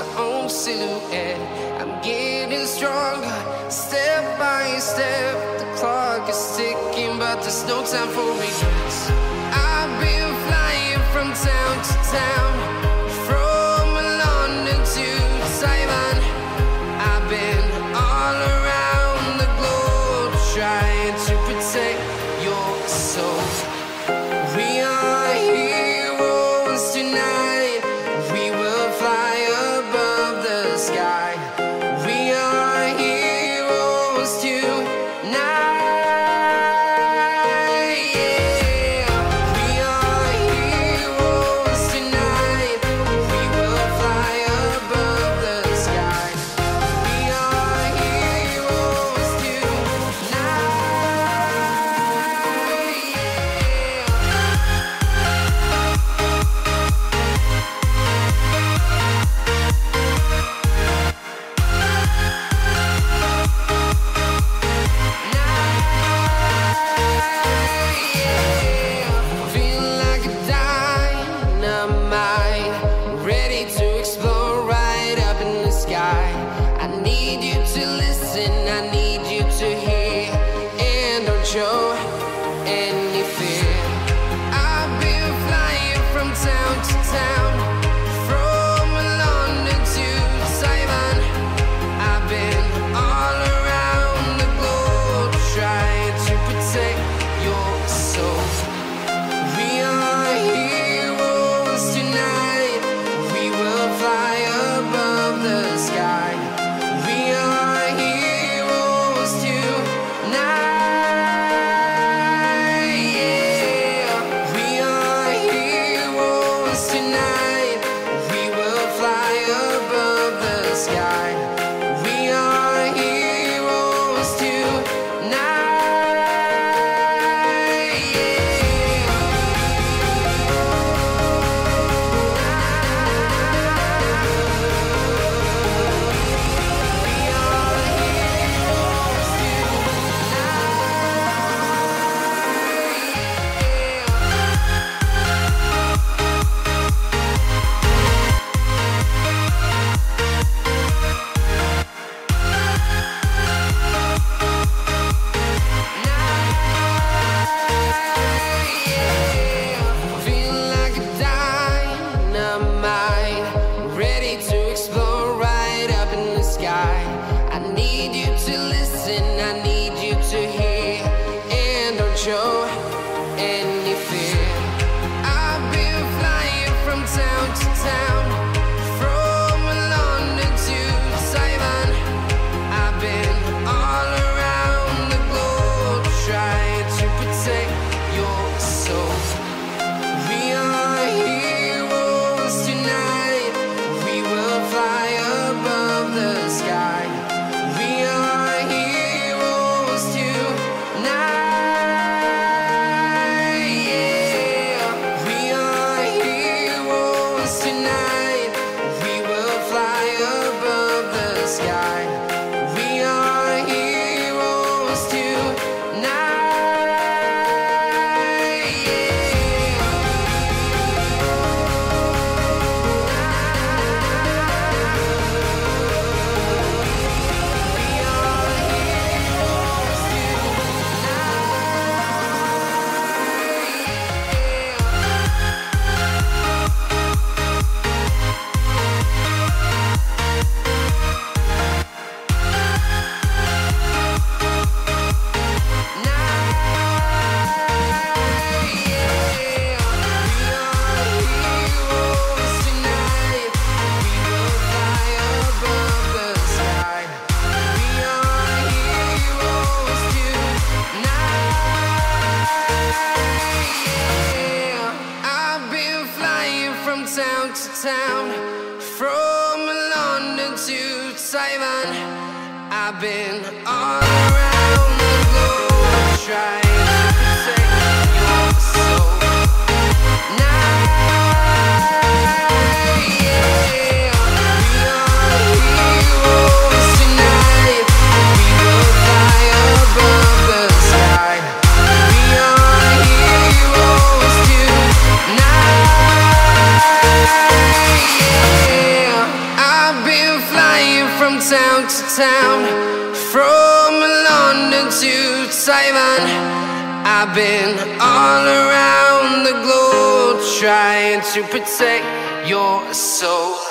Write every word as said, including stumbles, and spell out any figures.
my own silhouette. I'm getting stronger, step by step. The clock is ticking, but there's no time for regrets. I've been flying from town to town, from London to Taiwan. I've been all around the globe, trying to protect your soul. We are heroes tonight. We will fly above the sky. We are heroes tonight. Show any fear. I've been flying from town to town, from London to Taiwan. I've been all around the globe, trying to protect your soul. We are heroes tonight. We will fly above the sky. We are heroes tonight. Show any fear. I've been flying from town to town, from London to Taiwan. I've been all around the globe, trying to protect your soul. We are heroes tonight. We will fly above the sky. We are heroes tonight. Town, from London to Taiwan. I've been all around the globe, trying to protect your soul. Now, yeah, we are heroes tonight. We will fly above the sky. We are heroes tonight. I've town to town, from London to Taiwan. I've been all around the globe trying to protect your soul.